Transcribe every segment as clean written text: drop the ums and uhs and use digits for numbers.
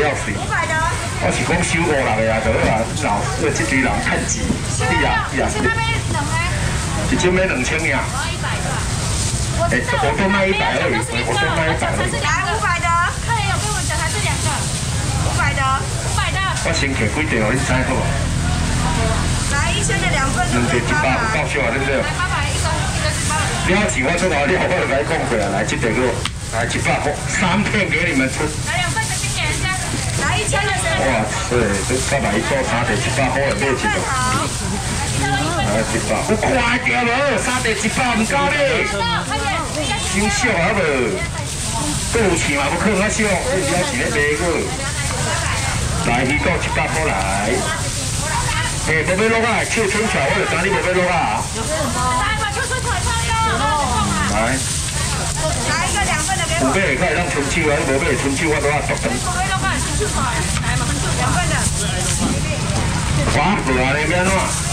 要死。 500的。 我是讲收500个啊，就好啊，老这堆人趁钱，你啊。 是那边冷哎。 一斤要2000呀。 我都卖100而已，我都卖100而已。 来500的，客人有跟我讲还是2个，500的，500的。 我先摕几条，你知好无？ 来1000的2份， 两块100有够少啊，对不对？ 来800一个是800。 了钱我做好了，我就来讲过啊，来这个给我，来100块，3片给你们出。 来2份的先给人家，来1000的。 哇塞，这干嘛一做3块100块的买一个？来100，有看到无？3块100唔够咧。少少啊无，搁有钱嘛，要看较少，你了钱咧买个。来鱼骨100块来。嘿，无要落啊，手伸出来，我就知你无要落啊。 来把手伸出来放哟。 来。 来一个2份的给我。 有买可以当春手啊，无买春手我都要剁断。 我要把春手出来，来嘛，2份的。 哇，无啊，你要安怎？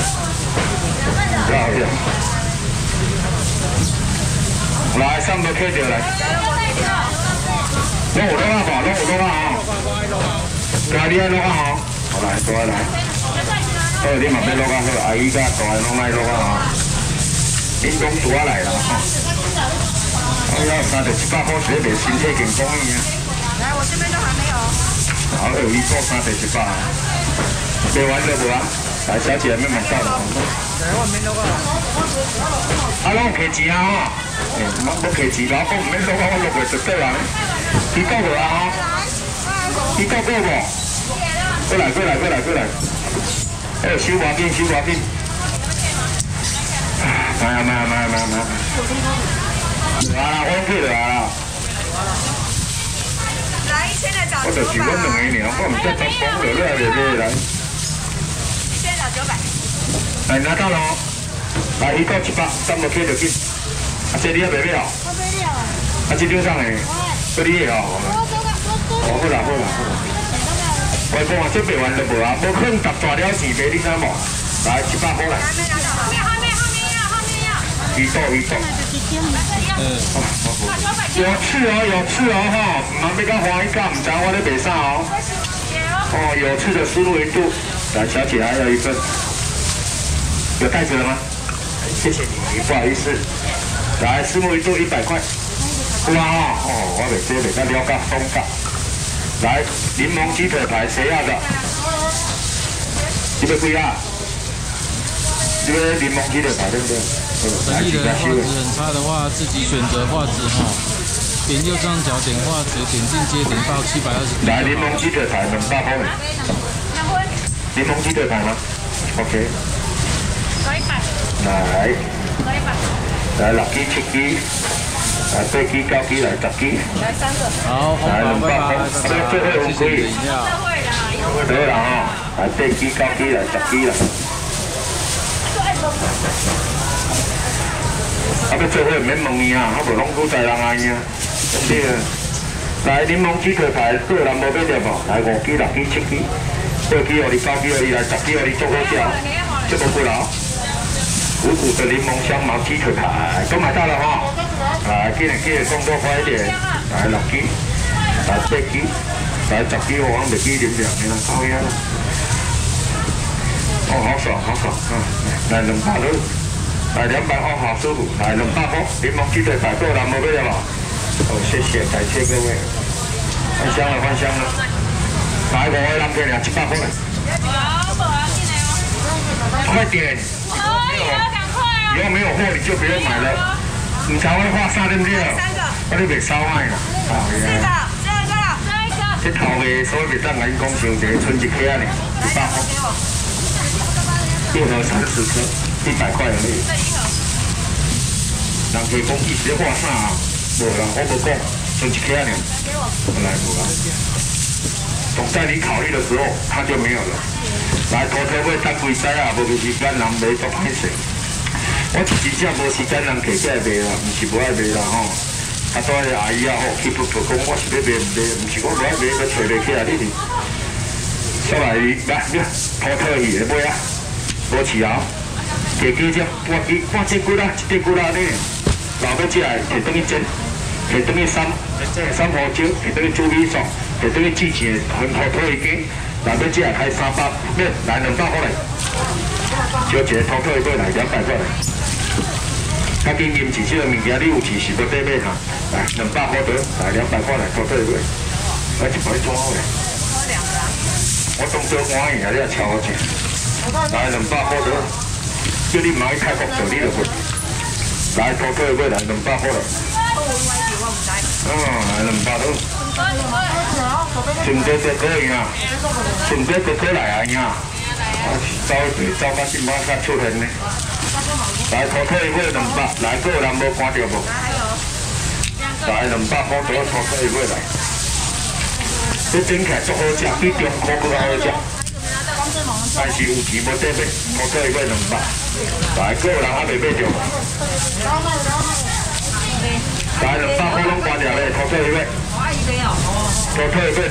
好呀。来，3个开掉来。拢有落啊无？拢有落啊吼。家己爱落啊吼。好来，过来。好，你嘛要落啊好，阿姨甲大个拢爱落啊吼。恁拢拄啊来啦吼。我要3块100块是卖身体健康的啊。 来，我这边都还没有。 好，有鱼骨3块100啊。卖完了无啊？来，小姐慢慢到了。啊，拢有摕钱啊吼。要摕钱，老公唔免落啊，我落袂绝对啊。鱼骨无啊吼？鱼骨够无？过来。哎，收偌紧。买啊！来啦，我去来啦。 来1000的找900。 我就是阮2个尔，我唔知怎讲落来袂买来。 1000找900。 来拿到咯，来鱼骨100，3个起就紧。啊，这你还袂买哦？ 我买了啊。 啊，这张上诶，这你的哦。好啦。我讲啊，这卖完就无啊，无可能搭大了钱卖，你知无？来100块来。 还没拿到。后面要。 鱼骨。有刺哦哈，唔通要甲花一干，唔知我咧卖啥哦。哦，有刺的丝路1度，来，小姐还要1份。有袋子了吗？谢谢你，不好意思。来，丝路1度100块。哇哦，我袂这袂甲了解松甲。来，柠檬鸡腿排，谁要的？你要几啊？你要柠檬鸡腿排对不对？ 本地的画质很差的话，自己选择画质哈。点右上角点画质，点进阶点到720。 来，柠檬鸡腿排200块。柠檬鸡腿排吗 ？OK。来。来6支7支，来8支9支来10支。 来3个。 好， 来200块， 这个最后有可以。得啦哈，来8支9支来10支啦。啊，要做伙唔免问伊啊，啊无拢古在人安呀。对啊。来柠檬鸡腿排，个人无买着无？来5支、6支、7支，8支互你，9支互你，来10支互你做好食，这无几老。五谷的柠檬香茅鸡腿排都买到了哈。来，记得动作快一点。来6支，来8支，来10支，我往袂记点点，你看高呀。哦，好爽。来200多。来200块，好舒服。来200块，柠檬鸡腿排，个人无买了无？哦，谢谢，感谢各位。换香了。来5个人片了，100块。快点！以后没有货你就不要买了，你才会画啥对不对？我你袂烧卖啦。 4个，最后一个了。 这头个所以袂当甲因讲伤济，剩1颗呢，100块。1盒30颗，100块而已。人家讲一时画啥啊？无啦，我无讲，剩1颗呢。来无啦。总在你考虑的时候，它就没有了。来，头头尾等几载啊，无时间人买做歹势。我是真正无时间人客过来卖啦，唔是无爱卖啦吼。啊，多个阿姨啊吼，去不讲我是要卖唔卖，唔是我无爱卖，要找袂起来你是。出来来，头头去的买啊，无饲啊，加几只，半只骨啦，一只骨啦呢，老要食的，摕转去煎，摕转去三泡椒，摕转去煮米线。 就等于之前很好拖一斤，内面只系开300，咩来200块来，小一个土腿买来200块来。较经验是这个物件，你有钱是要得买哈，来200块得，来200块来土腿买，来一盘装好嘞。我当做欢喜啊，你也超好食。来200块得，叫你唔爱泰国做，你就会。来土腿买来200块来。来200多。全部都可以啊，全部都可来啊呀！走到今晚才出现呢。来土腿买200，来个人无看到无？来200块多土腿买来，这整起来足好食，比中国更好食。但是有钱无得买，土腿买200，来个人还未买着。来200块拢关掉咧，土腿买。土腿买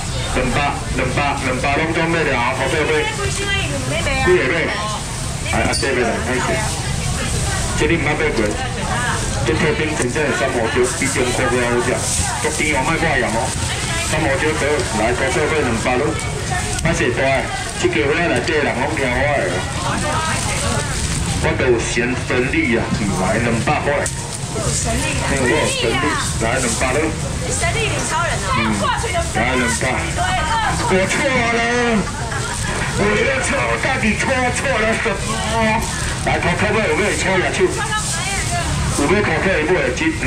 200拢总买了，土腿买。几个买？这买来开始。这你唔捌买过？这特冰真正的三毛椒比中国更好食，足甜哦，莫挂盐哦。三毛椒得来土腿买200咯，还是大个，这个花内底人拢听我的。我都有先分你啊，来200块。 神力， 我有神力，来200咯。 神力女超人啊！挂锤的来200。我错了，我又错，我到底错了什么？来，头壳尾有没有敲下手？有没有头壳尾有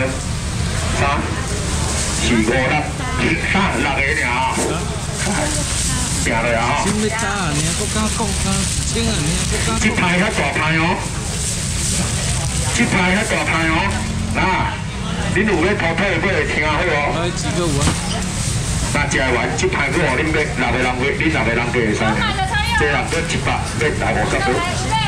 1、2、3、4、5、6、6个尔。行了啊！ 先要早啊，你还敢讲清啊，你还敢？ 这牌较大牌哦，这牌较大牌哦。那，恁有要土腿买听好哦。 来几个有啊？ 那食完这盘去互恁买6个人买，恁6个人买会使。这人买100，买来50多。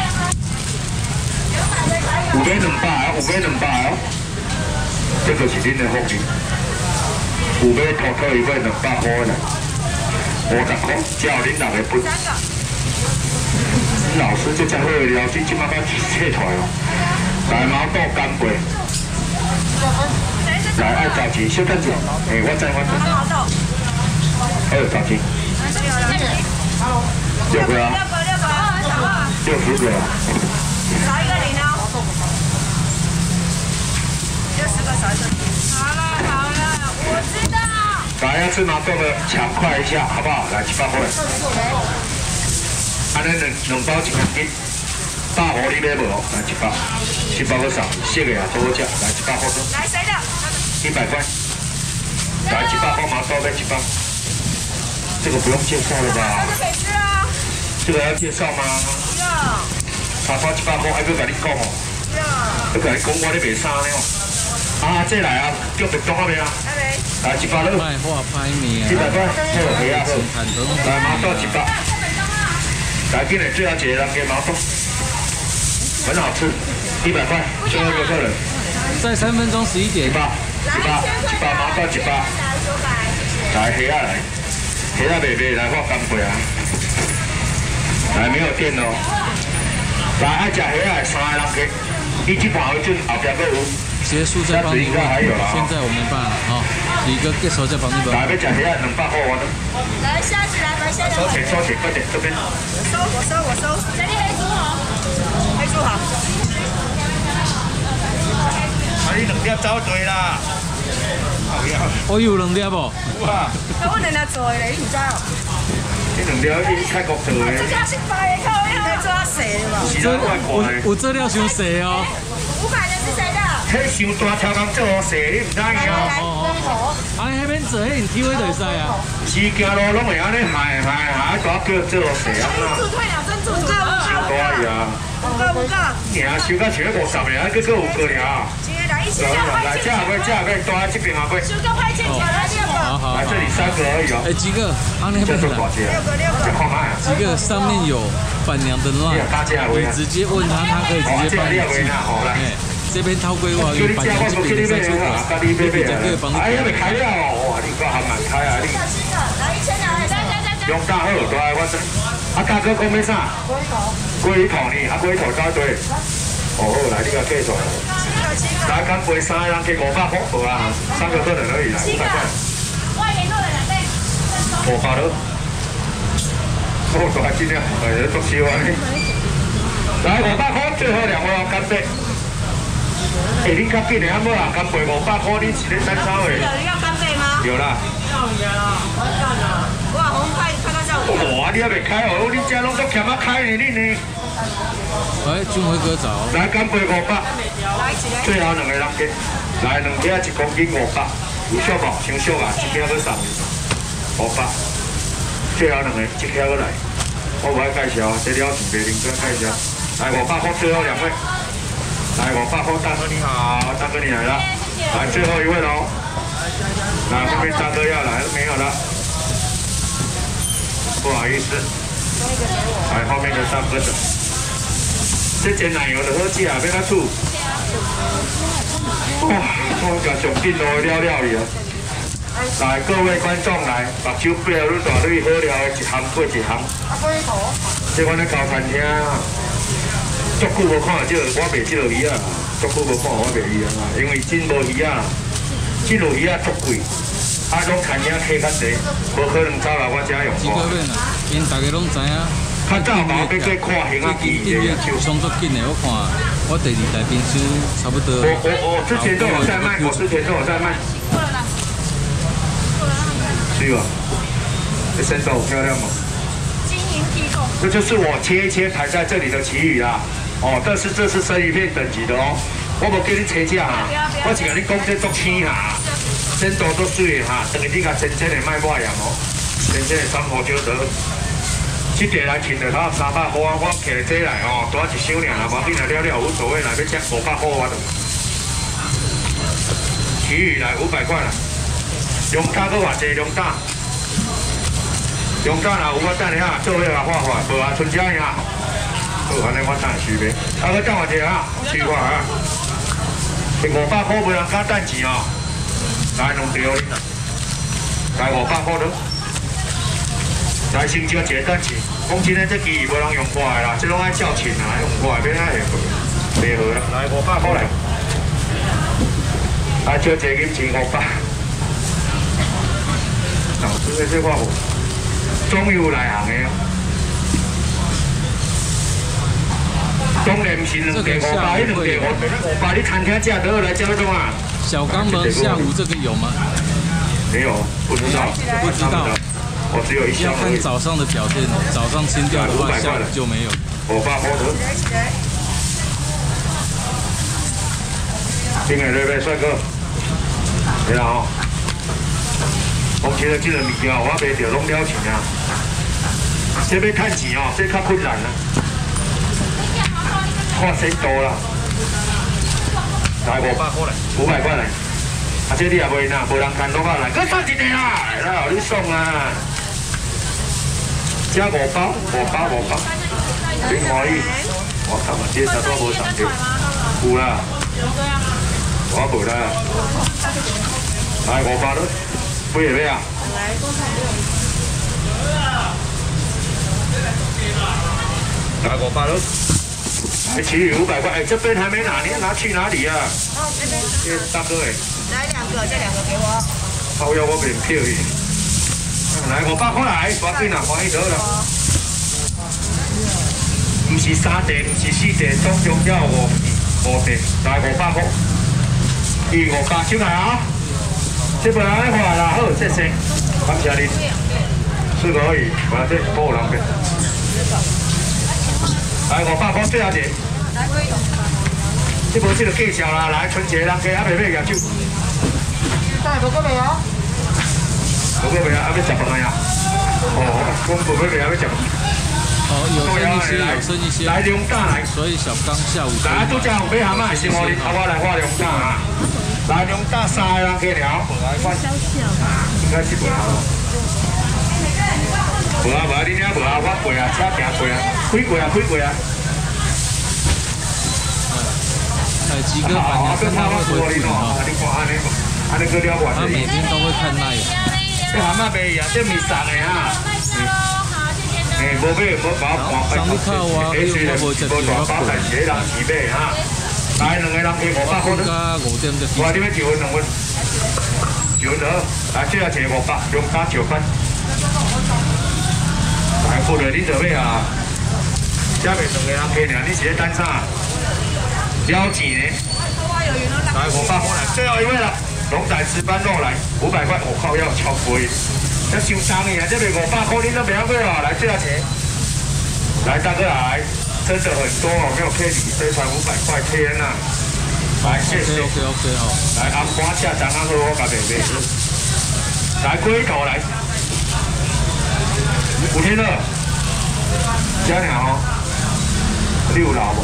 有买200哦，有买200哦。这就是恁的福利。有买土腿买200块啦，50块，只有恁6个分。老师这才好了，这即马甲切出来哦。来毛豆干贝。来，爱找钱，小等者，我知。找钱。6个啊。60个。 少一个0哦。60个少一个。好了，我知道。 来，要吃毛豆的抢快一下，好不好？来700块。安尼2包1斤，150你买无？来100个少，熟的啊，多好食，来100块。 来谁的 ？100块。来100块毛豆买100。这个不用介绍了吧？ 这可以吃啊。 这个要介绍吗？ 不用。 茶包100块，还要跟你讲哦。 不用。 要跟你讲，我咧卖衫呢哦。啊，这来啊，叫别动啊未啊？ 还没。 来100了。 卖画拍面啊。 100块，好，可以啊，好。来毛豆100。来，今日最后一个人给毛豆，很好吃，100块，最后一个客人。 在3分钟11点。 100毛豆100。来虾仔来，虾仔卖来我干杯啊！来没有电哦。来爱食虾仔3个人给，你这盘准后边还有。 结束再帮你问，现在我没办法啊，李哥结束再帮你问。 来要食虾仔200块我都。 来虾子来，来虾子。 收钱，快点这边。 我收。谁的黑猪好？黑猪好。 你2粒走对啦。 我有2粒不？ 有啊。 我两粒做的，你唔知哦？ 这2粒去泰国做的。 这家是白的，靠呀！做啊细的嘛。 有这料伤细哦。 500的是谁的？ 迄伤大超工做好势，你唔知影哦。啊，迄边做，迄用体位就会使啊。 是行路拢会安尼嗨，大叫做好势啊！ 助退2针助5个。 伤大呀！5个。尔收到像50尔，还佫5个尔。 今天来1千就来，这个大这边啊，贵。 收个派钱钱来6个。 好。 来这里3个而已哦。 哎，几个？啊，那边 6个。这看看。 几个上面有伴娘的 line， 你直接问他，他可以直接帮你进。哎，这边掏规划有伴娘这边的再出款，这边可以帮你。 哎呀，没开了哦，哇，你个还蛮开啊你。 来1千来， 用大好，大我这。啊，大哥讲要啥？龟头呢？啊，龟头交对。哦好，来你个计出来。来，干杯3个人给500块，好啊，3个客人而已啦，500块。 外联络的2倍。 500了。哦，大斤啊，足烧啊！来500块，最后2位哦，干贝。你较紧的啊，无啦，干贝500块，你是咧单炒的？ 有要干贝吗？ 有啦。 哇，红快看到下午。 哇，你还没开哦，你家拢都欠啊开呢，你呢？ 喂，俊辉哥早。 来干贝500，最后2个人给，来2克1公斤500，有俗无？伤俗啊，1克要送500，最后2个1克要来，我无爱介绍，这了钱袂灵，不要介绍。来500块，最后2位，来500块，大哥你好，大哥你来了，来最后1位喽，来后面大哥要来了没有了？不好意思，来后面的大哥的。这煎奶油就好食，要哪煮？哇，我甲上紧路了了去啊！来，各位观众来，目睭闭了，你大蕊好料的一项过一项。这阮咧交餐厅啊，足久无看到我卖这个鱼啊，足久无看我卖鱼啊，因为真无鱼啊，这路鱼啊足贵，啊种餐厅客较济，无可能走来我遮用。 几个月呢？因大家拢知影。 较早嘛，要去看形啊鱼的， 创作紧的，我看我第2台冰箱差不多。 我之前都有在卖，我之前都有在卖。是吧？这身手漂亮吗？ 金银提供。 这就是我切一切排在这里的旗语啦。哦，这是生鱼片等级的哦。我无叫你切价哈，我是甲你讲这足轻哈，身度足水的哈，等于你甲真正的卖我样哦，真正的3号少得。这地来请着他300块，我摕这来哦，多一箱尔啦，无紧来了了无所谓啦，要吃500块我就。旗语来500块啦，龙虾搁偌济龙虾，龙虾若有我等下做伙来画画，无啊春节呀，好安尼我等续卖，啊搁等偌济啊，试看啊，是500块无人加等钱哦，来2条，来500块了。来先招一个等钱，讲真诶，这机器无人用过的啦，这拢爱照钱啦，用过的免爱下袂好啦。来500块来，来招一个银钱500。哦，这我无，终于有内行的。当然毋是2地500，迄2地500，你餐厅食倒来叫迄种啊。 小肛门下午这个有吗？ 没有，不知道， 不知道。 我只有1箱而已。 要看早上的表现，早上清掉的话，下午就没有。 500块头。今日对不对，帅哥？对啊吼。目前的这个物件我卖着拢了钱啊。这要趁钱哦，这较困难啦。看深度啦。来500块来，500块来。啊，这你也袂拿，无人看拢啊来，搁送一个啦，来啦，你送啊。加5包，真欢喜。我靠，这差多无上着。有啦。我无啦。来500了，几个尾啊？来500了。来其余500块，哎，这边还没拿，你要拿去哪里啊？ 哦，这边。 大哥哎。 来2个，这2个给我。 好要我免票去。来500块来，赶紧啦，欢喜得啦。唔是3地，唔是4地，总共要5地，来500块。500收来啊！这不人来画啦，好，谢谢，感谢你。4个而已，反正不有人给。来500块最后一个。这无这个介绍啦，来春节人家还袂买业酒。 带不过没有？ 不过未啊，要食饭啊！哦，我们不会要食。 哦，有剩一些。 来龙蛋来。 所以小刚下午。 来，拄只有买蛤蟆，先我我来画龙蛋啊！来龙蛋3个人去了，来换。应该是无啊。无啊，你遐无啊，我过啊，车行过啊，开过啊。 鸡哥反正跟他会回复哦。你看安尼个了完。 他每天都会看那。 这蛤蟆卖啊，这米送的哈。无买，无搞看， 上你靠啊，你有无食到？ 大包但是人自买哈。来2个人去500块。 5点就。 我你要2份2份，2份得，来最后一个500，龙虾9份。 付了，你准备啊？这边两个人客呢，你是在等啥？了钱呢？来500块来，最后一位了，龙胆石斑肉来500块，我靠，要超贵，这伤重的啊！这边500块你都不要贵哦，来最后钱，来大哥来，真的很多哦，没有骗你，这船500块，天呐！来，谢谢。OK 哦。来，红花下张啊，我甲妹妹。来龟头来，5天了，加两哦，你有老无？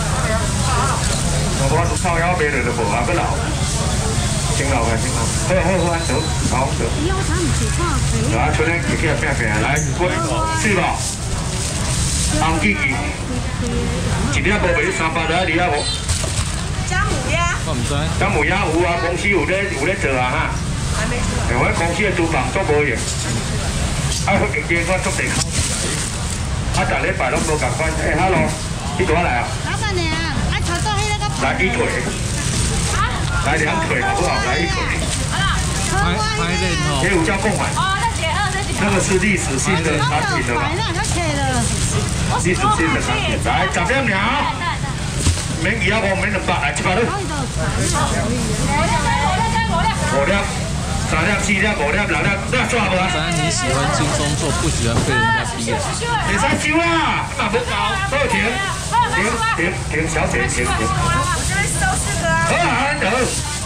我是靠腰别人就无啊，个老，挺老嘅，挺老。好，走，好走。来，出来起起拼拼，来龟头是吧？红鸡鸡，一粒无卖300来，你啊无？ 姜母鸭。 我唔知。 姜母鸭有啊，公司有咧做啊哈。还没出来。我公司的厨房做无用，啊，今天我做地烤。啊，逐礼拜拢无共款。hello， 你多来啊？ 老板娘，炒到迄个。 来一腿。来2腿好不好？来1腿。 拍练哦。 也有叫贡丸。 哦，那解2， 那个是历史性的产品的嘛？历史性的产品，来10点秒。免250，免200，来700了。5粒。3粒、4粒、5粒、6粒，那抓无啊？ 咱你喜欢轻松做，不喜欢被人家逼啊？ 袂使收啦，嘛无够，好停，小姐停。 我这边收4个啊。 好安头，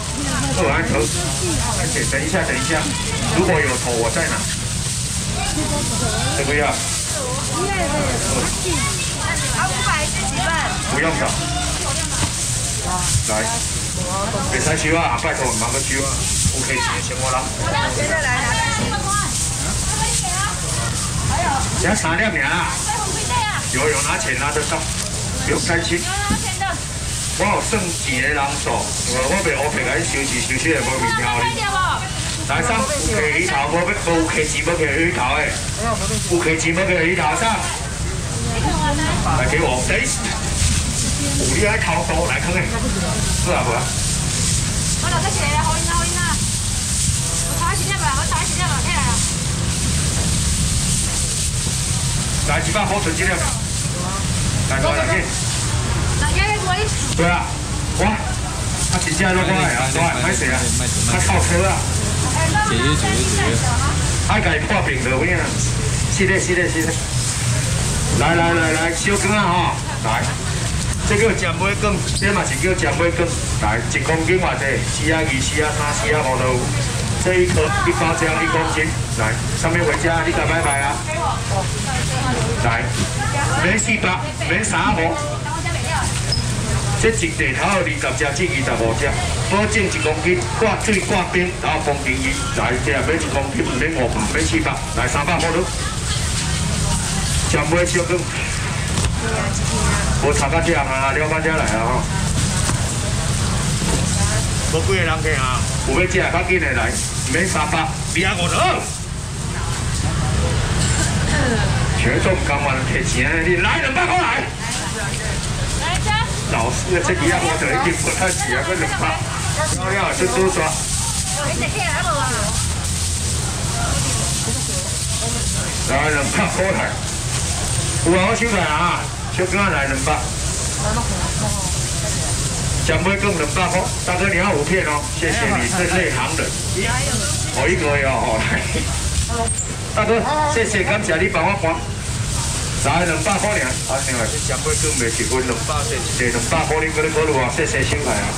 等一下，如果有头我在哪？这个要。 500是几份？ 不用找。来，袂使收啊，拜托，忙个收啊。OK， 请我啦。 接着来拿单心。 只3粒尔啦。有拿钱拿得到，不用担心。我有算钱的人数，我袂乌白甲你收起来无物件哩。来上有客鱼头，无客钱，无客鱼头的，有客钱，无客鱼头上。来给我，等。有你爱头多来坑诶，是啊无啊？我留个钱，好赢啊！我查一下吧，来啊！来100块存1粒，来多两件。对啊，哇，他真正落我来啊，我歹势啊，他靠车啊。 节约。 爱家破病就有影，是的。来，小羹啊吼，来，这叫尖尾羹，这嘛是叫尖尾羹。来，1公斤偌济？4啊2、4啊3、4啊5都有。这一颗1包这样1公斤，来，上面回家，你敢拜拜啊？来，免400，免35。这一地头有20只，这25只，保证1公斤，挂水挂冰，然后封冰衣。来，这免1公斤，免500，免400，来300块了。尖尾小羹，无查到这啊，了解这来啊吼。无几个人客啊，有要吃较紧的来，免300，250。全中甘愿摕钱，你来200块来。老师，这几样我就已经不太起啊，个200，漂亮，这多抓。来200块来，有啊，我收来啊，小羹来200。尖尾羹200块，大哥你要5片哦，谢谢你，是内行人。我1个哟，来，大哥，谢谢，感谢你帮我关。来200块尔，啊，另外这尖尾羹袂是分200，这200块你搁咧考虑啊，谢谢收来啊。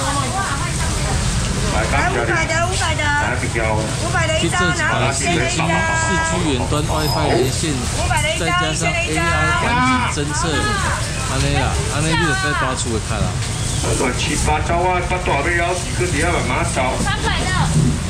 来500的，来比较。 去这几台4G 远端 WiFi 连线，再加上 AI 环境侦测，安尼啦，安尼你就使大厝的卡啦。 乱七八糟啊，把大尾咬死，搁底下慢慢找。 300的。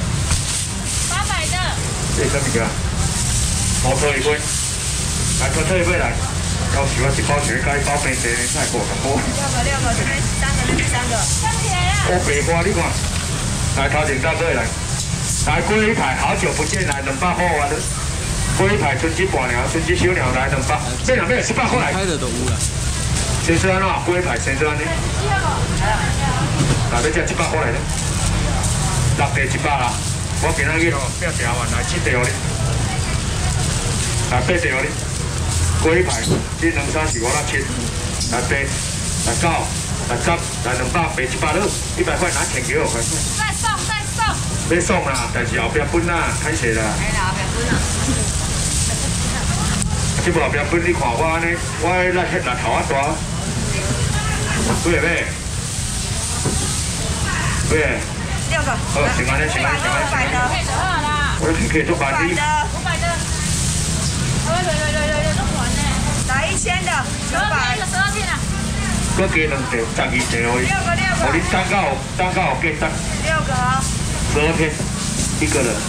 这什么个？毛特一杯，来毛特一杯来。要喜欢1包钱，加1包冰茶，太过分了。6个，这边3个。我白花你看，来头前大哥来，来龟排好久不见，来200块啊！龟排春季半鸟，春季小鸟来200，这两边18块来。 开的都有啦。 先生啊，龟排先生呢？来，要吃100块来的，6地100啦。我今仔日哦，8条啊，来7条哩，来8条哩。 龟排，这两三是我那切，来八、来九、来10、来200，卖100了，100块拿钱给我，快！ 再送，再送。 要送啦，但是后壁分啦，歹势啦。 哎啦，后壁分啦。 这后壁分你看我安尼，我那迄头啊大，几个买？几个？6个。好，行安尼，行安尼，行安尼。 500的。配的好啦。 我挺可以做500的。500的。 都还呢。来1000的，900。一个12片啊。 搁加2块，12块哦。6个。哦，你蛋糕有加6个哦。12片，1个人。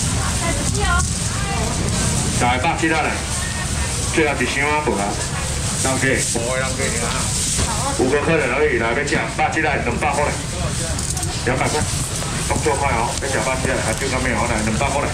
来170啊来，最后一箱啊无啊，人客，5个人客尔啊，5个客人而已，来要吃170来200块来，200块，动作快哦，要吃170来，还就咁样哦来200块来。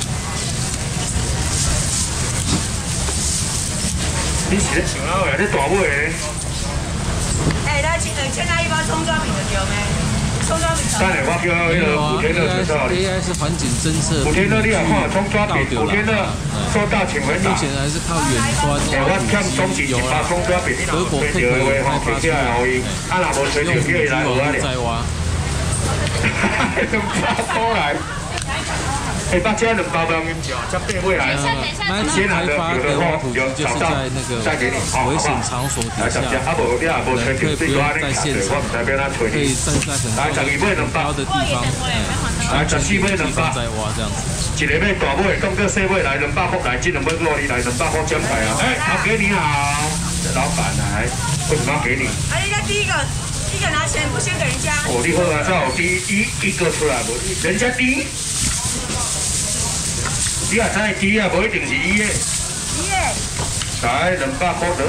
你是咧想啊？你大尾的。 哎，来现在一包葱抓饼的有没？葱抓饼。 等下我叫那个古天乐介绍你。 AI 是环境侦测。 古天乐你也看葱抓饼，古天乐收到请回答。 目前还是靠远端。 我欠总值100葱抓饼，你若吹到的话，吼，起来互伊，啊，若无吹到，叫伊来耦仔了。200块来。哎，把这2包不要紧叫，这8位来。 先来发给我图，就是在那个危险场所底下，人可以不用在现场，可以站在很高的地方，来14尾200在挖这样子。 一个尾大尾，讲个小尾来200块来，这2尾给我你来200块奖牌啊！哎，好给你好，老板来，为什么要给你？ 啊，你看第一个拿钱不先给人家。 哦，你好啊，这有第一个出来无？人家第一。你也知猪啊，无一定是伊的。伊的。来200块得。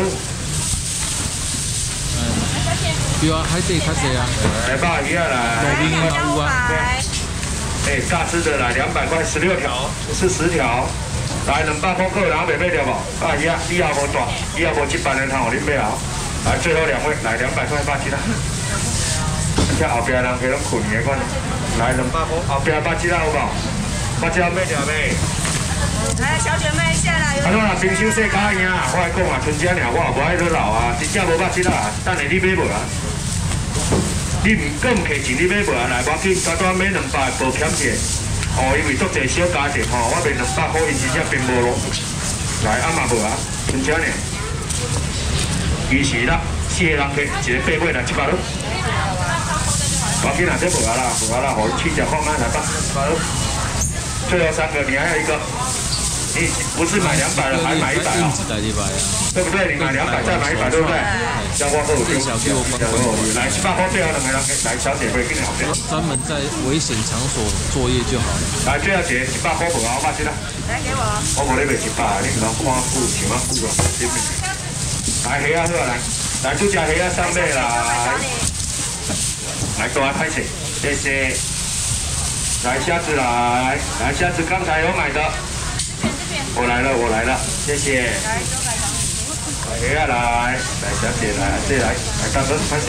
对啊，海底较济啊。 来鲍鱼啊来。 路边嘛有啊。 哎，大只的来200块16条，是10条。来200块够，然后袂买了无？鲍鱼啊，以后无大，以后无700人通互你买啊。来最后2位，来200块170啦。这后壁人去拢困的款。来200块，后壁170有无？170买条没？ 来，小姐妹下来。 啊，我若平手细卡赢啊，我来讲啊，春节尔我也无爱去闹啊，真正无170啊，等下你买无啊？你唔搁唔摕钱，你买无啊？来，我去短短买200保险者，哦，因为足侪小家庭吼，我卖200块，因真正并无咯。来，啊嘛无啊，春节尔，伊是啦，4个人客，一个8尾来700咯。我今仔这无啊啦，无啊啦，互去吃看卖来吧，700咯。最后3个，你还有一个。你不是买200了，还买100啊？对不对？你买200再买100，对不对？叫我2丢，来700块最后2个人，来小姐妹跟你好点。 专门在危险场所作业就好了。 来最后一个100块无啊，我记得。 来给我。 我无咧卖100，你唔通看久想啊久啊，对不对？来虾啊好啊来，来就只虾啊3尾来，来多拍摄，谢谢。来下次来下次刚才有买的。我来了，谢谢。来，小姐来，小姐来，这来，大哥，开始。